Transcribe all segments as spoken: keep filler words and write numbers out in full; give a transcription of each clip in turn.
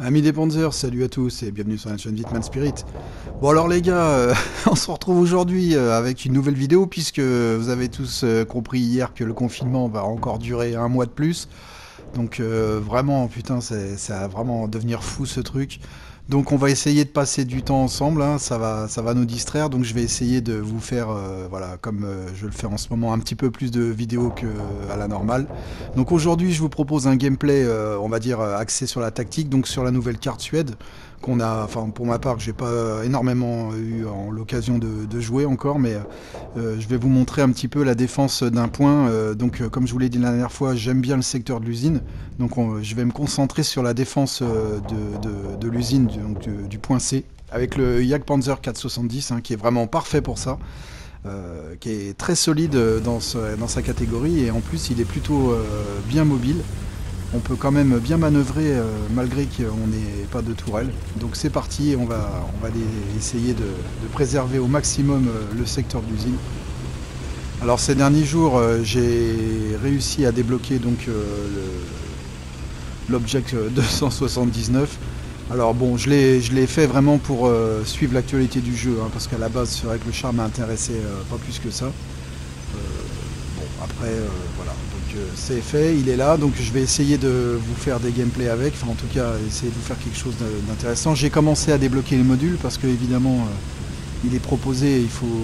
Amis des Panzers, salut à tous et bienvenue sur la chaîne Vitman Spirit. Bon alors les gars, euh, on se retrouve aujourd'hui euh, avec une nouvelle vidéo puisque vous avez tous euh, compris hier que le confinement va encore durer un mois de plus. Donc euh, vraiment, putain, c'est, ça va vraiment devenir fou ce truc. Donc on va essayer de passer du temps ensemble, hein, ça va, ça va nous distraire. Donc je vais essayer de vous faire, euh, voilà, comme euh, je le fais en ce moment, un petit peu plus de vidéos que euh, à la normale. Donc aujourd'hui, je vous propose un gameplay, euh, on va dire euh, axé sur la tactique, donc sur la nouvelle carte Suède qu'on a, enfin pour ma part, que j'ai pas énormément eu en l'occasion de, de jouer encore, mais euh, je vais vous montrer un petit peu la défense d'un point. Euh, donc euh, comme je vous l'ai dit la dernière fois, j'aime bien le secteur de l'usine, donc on, je vais me concentrer sur la défense euh, de, de, de l'usine, du, donc, du, du point C, avec le Jagdpanzer quatre cent soixante-dix, hein, qui est vraiment parfait pour ça. Euh, qui est très solide dans, ce, dans sa catégorie, et en plus il est plutôt euh, bien mobile. On peut quand même bien manœuvrer euh, malgré qu'on n'ait pas de tourelle. Donc c'est parti, on va, on va aller essayer de, de préserver au maximum euh, le secteur de l'usine. Alors ces derniers jours, euh, j'ai réussi à débloquer donc euh, l'object deux cent soixante-dix-neuf. Alors bon, je l'ai fait vraiment pour euh, suivre l'actualité du jeu, hein, parce qu'à la base c'est vrai que le char m'a intéressé euh, pas plus que ça. Euh, bon après euh, voilà, donc euh, c'est fait, il est là, donc je vais essayer de vous faire des gameplays avec, enfin en tout cas essayer de vous faire quelque chose d'intéressant. J'ai commencé à débloquer les modules parce que évidemment euh, il est proposé, il faut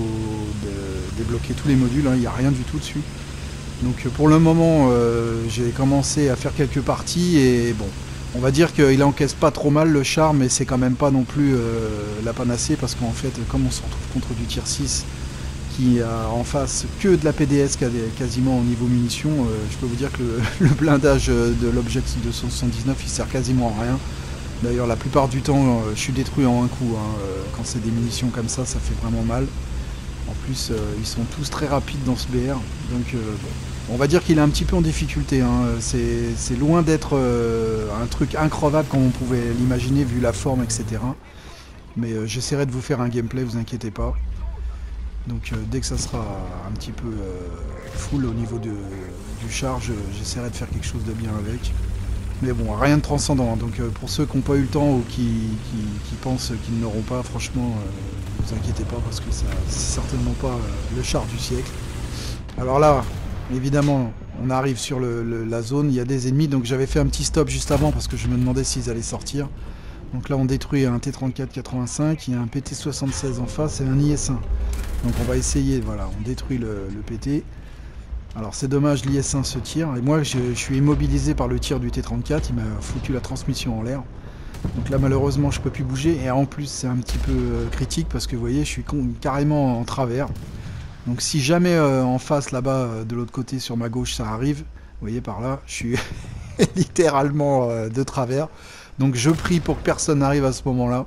de, débloquer tous les modules, hein, il n'y a rien du tout dessus. Donc pour le moment euh, j'ai commencé à faire quelques parties et bon, on va dire qu'il encaisse pas trop mal le char, mais c'est quand même pas non plus euh, la panacée, parce qu'en fait, comme on se retrouve contre du tier six qui a en face que de la P D S quasiment au niveau munitions, euh, je peux vous dire que le, le blindage de l'objet deux cent soixante-dix-neuf il sert quasiment à rien. D'ailleurs la plupart du temps euh, je suis détruit en un coup, hein. euh, quand c'est des munitions comme ça, ça fait vraiment mal. En plus euh, ils sont tous très rapides dans ce B R, donc euh, bon. On va dire qu'il est un petit peu en difficulté, hein. C'est loin d'être euh, un truc increvable comme on pouvait l'imaginer vu la forme, et cetera. Mais euh, j'essaierai de vous faire un gameplay, vous inquiétez pas. Donc euh, dès que ça sera un petit peu euh, full au niveau de, du char, j'essaierai de faire quelque chose de bien avec. Mais bon, rien de transcendant, hein. Donc euh, pour ceux qui n'ont pas eu le temps ou qui, qui, qui pensent qu'ils n'auront pas, franchement, euh, ne vous inquiétez pas, parce que c'est certainement pas euh, le char du siècle. Alors là, évidemment, on arrive sur le, le, la zone, il y a des ennemis, donc j'avais fait un petit stop juste avant parce que je me demandais s'ils allaient sortir. Donc là on détruit un T trente-quatre quatre-vingt-cinq, il y a un P T soixante-seize en face et un I S un. Donc on va essayer, voilà, on détruit le, le P T. Alors c'est dommage, l'I S un se tire, et moi je, je suis immobilisé par le tir du T trente-quatre, il m'a foutu la transmission en l'air. Donc là malheureusement je peux plus bouger, et en plus c'est un petit peu euh, critique parce que vous voyez, je suis carrément en travers. Donc si jamais euh, en face là-bas, euh, de l'autre côté sur ma gauche ça arrive, vous voyez par là, je suis littéralement euh, de travers. Donc je prie pour que personne n'arrive à ce moment-là.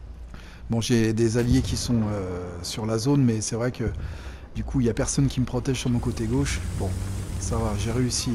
Bon, j'ai des alliés qui sont euh, sur la zone, mais c'est vrai que du coup il n'y a personne qui me protège sur mon côté gauche. Bon, ça va, j'ai réussi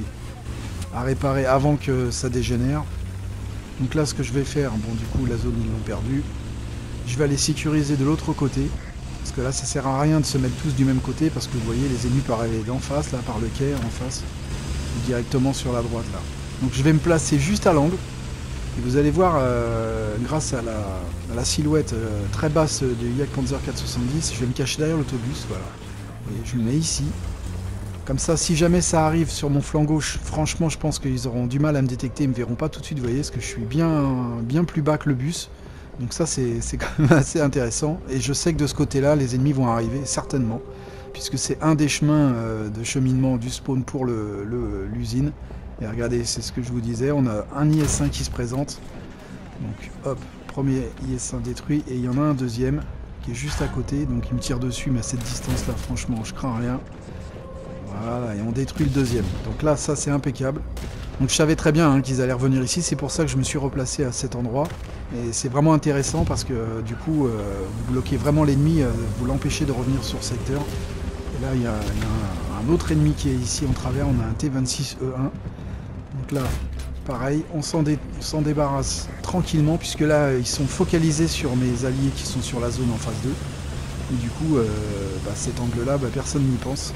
à réparer avant que ça dégénère. Donc là ce que je vais faire, bon du coup la zone ils l'ont perdue. Je vais aller sécuriser de l'autre côté. Parce que là ça sert à rien de se mettre tous du même côté, parce que vous voyez les ennemis peuvent arriver d'en face, là par le quai en face, ou directement sur la droite là. Donc je vais me placer juste à l'angle, et vous allez voir, euh, grâce à la, à la silhouette euh, très basse du Jagdpanzer quatre cent soixante-dix, je vais me cacher derrière l'autobus, voilà. Et je le mets ici. Comme ça, si jamais ça arrive sur mon flanc gauche, franchement je pense qu'ils auront du mal à me détecter, ils me verront pas tout de suite, vous voyez, parce que je suis bien, bien plus bas que le bus. Donc ça c'est quand même assez intéressant, et je sais que de ce côté-là, les ennemis vont arriver, certainement, puisque c'est un des chemins euh, de cheminement du spawn pour l'usine. Et regardez, c'est ce que je vous disais, on a un I S un qui se présente, donc hop, premier I S un détruit, et il y en a un deuxième qui est juste à côté, donc il me tire dessus, mais à cette distance-là, franchement, je crains rien. Voilà, et on détruit le deuxième. Donc là, ça c'est impeccable. Donc je savais très bien hein, qu'ils allaient revenir ici, c'est pour ça que je me suis replacé à cet endroit. Et c'est vraiment intéressant parce que euh, du coup, euh, vous bloquez vraiment l'ennemi, euh, vous l'empêchez de revenir sur le secteur. Et là, il y a, il y a un, un autre ennemi qui est ici en travers, on a un T vingt-six E un. Donc là, pareil, on s'en dé, débarrasse tranquillement, puisque là, ils sont focalisés sur mes alliés qui sont sur la zone en face d'eux. Et du coup, euh, bah, cet angle-là, bah, personne n'y pense.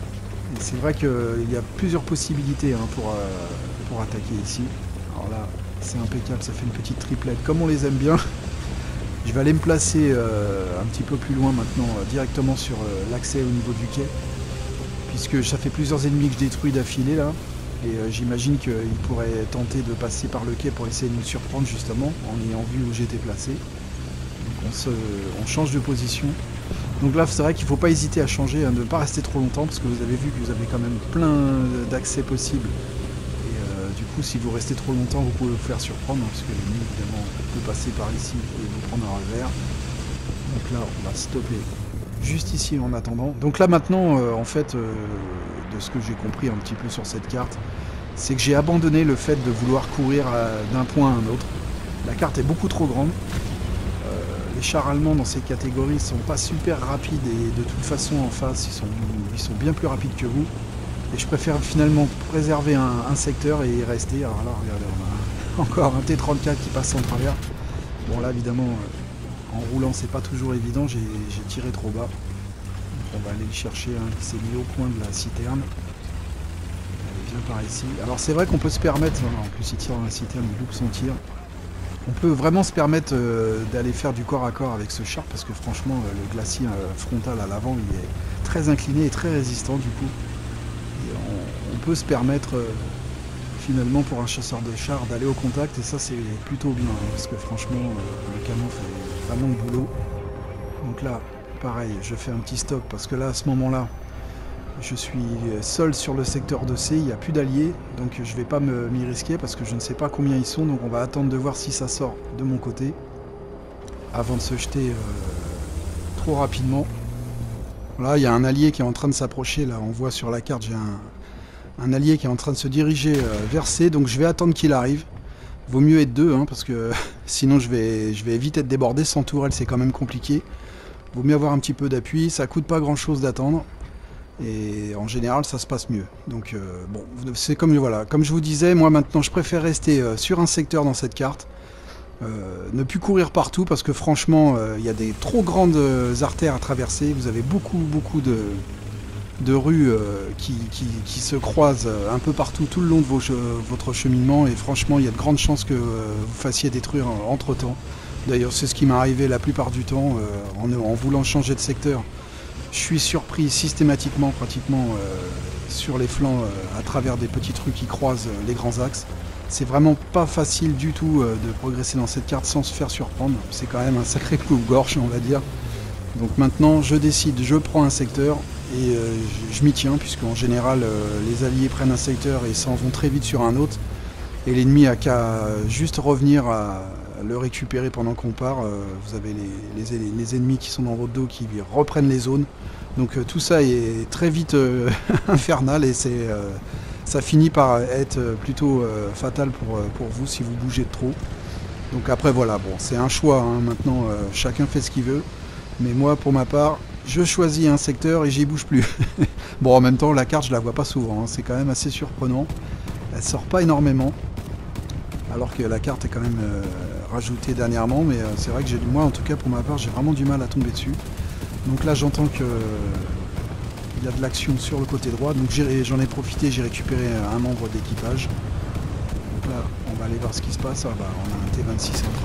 C'est vrai qu'il y a plusieurs possibilités hein, pour, euh, pour attaquer ici. Alors là, C'est impeccable, ça fait une petite triplette comme on les aime bien. Je vais aller me placer euh, un petit peu plus loin maintenant, euh, directement sur euh, l'accès au niveau du quai. Puisque ça fait plusieurs ennemis que je détruis d'affilée là. Et euh, j'imagine qu'ils pourraient tenter de passer par le quai pour essayer de nous surprendre justement, en ayant vu où j'étais placé. Donc on, se, on change de position. Donc là c'est vrai qu'il ne faut pas hésiter à changer, hein, de ne pas rester trop longtemps, parce que vous avez vu que vous avez quand même plein d'accès possibles. Et euh, du coup si vous restez trop longtemps vous pouvez vous faire surprendre, hein, parce que l'ennemi évidemment peut passer par ici et vous prendre un revers. Donc là on va stopper juste ici en attendant. Donc là maintenant euh, en fait euh, de ce que j'ai compris un petit peu sur cette carte, c'est que j'ai abandonné le fait de vouloir courir d'un point à un autre. La carte est beaucoup trop grande. Euh, les chars allemands dans ces catégories sont pas super rapides et de toute façon en face ils sont, ils sont bien plus rapides que vous. Et je préfère finalement préserver un, un secteur et y rester. Alors là regardez, on a encore un T trente-quatre qui passe en travers. Bon là évidemment euh, en roulant c'est pas toujours évident, j'ai tiré trop bas. Donc, on va aller le chercher, hein, qui s'est mis au coin de la citerne. Par ici. Alors c'est vrai qu'on peut se permettre, en plus il tire dans la citerne, il loupe son tir. On peut vraiment se permettre euh, d'aller faire du corps à corps avec ce char parce que franchement euh, le glacier euh, frontal à l'avant il est très incliné et très résistant du coup. Et on, on peut se permettre euh, finalement pour un chasseur de char d'aller au contact et ça c'est plutôt bien hein, parce que franchement euh, le canon fait vraiment le boulot. Donc là pareil je fais un petit stop parce que là à ce moment là je suis seul sur le secteur de C, il n'y a plus d'alliés, donc je ne vais pas m'y risquer parce que je ne sais pas combien ils sont, donc on va attendre de voir si ça sort de mon côté avant de se jeter euh, trop rapidement. Là, il y a un allié qui est en train de s'approcher, là on voit sur la carte, j'ai un, un allié qui est en train de se diriger euh, vers C, donc je vais attendre qu'il arrive. Vaut mieux être deux, hein, parce que sinon je vais, je vais vite être débordé, sans tourelle c'est quand même compliqué. Vaut mieux avoir un petit peu d'appui, ça coûte pas grand chose d'attendre. Et en général ça se passe mieux. Donc euh, bon, c'est comme voilà, comme je vous disais, moi maintenant je préfère rester euh, sur un secteur dans cette carte, euh, ne plus courir partout parce que franchement il euh, y a des trop grandes euh, artères à traverser. Vous avez beaucoup beaucoup de, de rues euh, qui, qui, qui se croisent un peu partout tout le long de vos, votre cheminement et franchement il y a de grandes chances que euh, vous fassiez détruire entre temps. D'ailleurs c'est ce qui m'est arrivé la plupart du temps euh, en, en voulant changer de secteur. Je suis surpris systématiquement, pratiquement, euh, sur les flancs, euh, à travers des petites rues qui croisent euh, les grands axes. C'est vraiment pas facile du tout euh, de progresser dans cette carte sans se faire surprendre. C'est quand même un sacré coupe-gorge, on va dire. Donc maintenant, je décide, je prends un secteur et euh, je, je m'y tiens, puisque en général, euh, les alliés prennent un secteur et s'en vont très vite sur un autre. Et l'ennemi a qu'à juste revenir à le récupérer pendant qu'on part. Euh, vous avez les, les, les ennemis qui sont dans votre dos qui reprennent les zones. Donc euh, tout ça est très vite euh, infernal et c'est, euh, ça finit par être plutôt euh, fatal pour, pour vous si vous bougez de trop. Donc après voilà, bon c'est un choix, hein. Maintenant euh, chacun fait ce qu'il veut. Mais moi pour ma part, je choisis un secteur et j'y bouge plus. Bon en même temps la carte je la vois pas souvent, hein. C'est quand même assez surprenant. Elle sort pas énormément. Alors que la carte est quand même euh, rajoutée dernièrement, mais euh, c'est vrai que j'ai moi en tout cas pour ma part j'ai vraiment du mal à tomber dessus. Donc là j'entends que euh, il y a de l'action sur le côté droit, donc j'en ai, ai profité, j'ai récupéré un membre d'équipage. Donc là on va aller voir ce qui se passe. Ah, bah, on a un T vingt-six en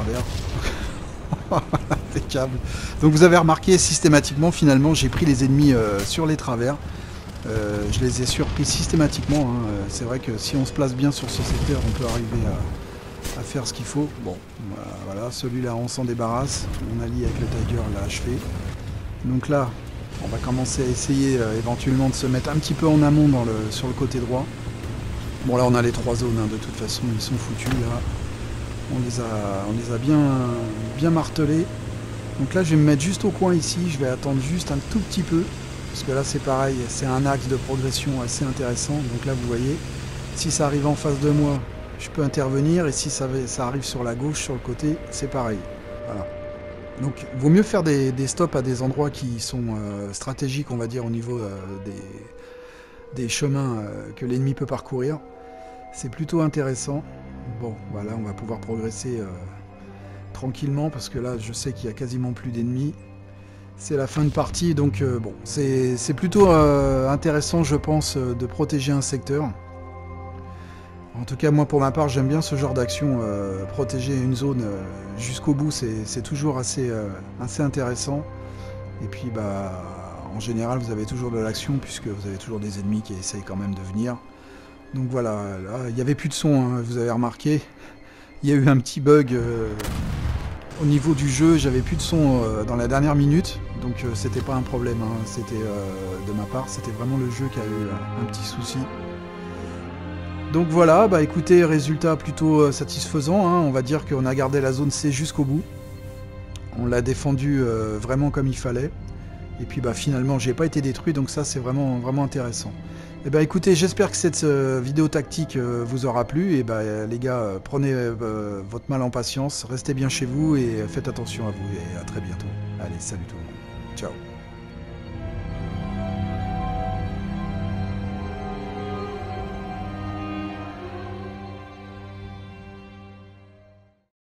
travers. Impeccable. Donc vous avez remarqué systématiquement finalement j'ai pris les ennemis euh, sur les travers. Euh, je les ai surpris systématiquement, hein. C'est vrai que si on se place bien sur ce secteur on peut arriver à, à faire ce qu'il faut. Bon voilà, celui-là on s'en débarrasse, mon allié avec le Tiger l'a achevé. Donc là on va commencer à essayer euh, éventuellement de se mettre un petit peu en amont dans le, sur le côté droit. Bon là on a les trois zones, hein. De toute façon ils sont foutus là, on les a, on les a bien, bien martelés. Donc là je vais me mettre juste au coin ici, je vais attendre juste un tout petit peu. Parce que là c'est pareil, c'est un axe de progression assez intéressant. Donc là vous voyez, si ça arrive en face de moi, je peux intervenir. Et si ça, ça arrive sur la gauche, sur le côté, c'est pareil. Voilà. Donc vaut mieux faire des, des stops à des endroits qui sont euh, stratégiques, on va dire, au niveau euh, des, des chemins euh, que l'ennemi peut parcourir. C'est plutôt intéressant. Bon, voilà, on va pouvoir progresser euh, tranquillement parce que là je sais qu'il y a quasiment plus d'ennemis. C'est la fin de partie, donc euh, bon, c'est plutôt euh, intéressant, je pense, euh, de protéger un secteur. En tout cas, moi pour ma part, j'aime bien ce genre d'action. Euh, protéger une zone euh, jusqu'au bout, c'est toujours assez, euh, assez intéressant. Et puis, bah, en général, vous avez toujours de l'action puisque vous avez toujours des ennemis qui essayent quand même de venir. Donc voilà, là, il n'y avait plus de son, hein, vous avez remarqué. Il y a eu un petit bug euh, au niveau du jeu, j'avais plus de son euh, dans la dernière minute. Donc euh, c'était pas un problème, hein, c'était euh, de ma part, c'était vraiment le jeu qui a eu un, un petit souci. Donc voilà, bah écoutez, résultat plutôt euh, satisfaisant, hein. On va dire qu'on a gardé la zone C jusqu'au bout. On l'a défendu euh, vraiment comme il fallait. Et puis bah finalement j'ai pas été détruit, donc ça c'est vraiment, vraiment intéressant. Et bah écoutez, j'espère que cette euh, vidéo tactique euh, vous aura plu. Et bah euh, les gars, euh, prenez euh, votre mal en patience, restez bien chez vous et faites attention à vous et à très bientôt. Allez, salut tout le monde. Ciao.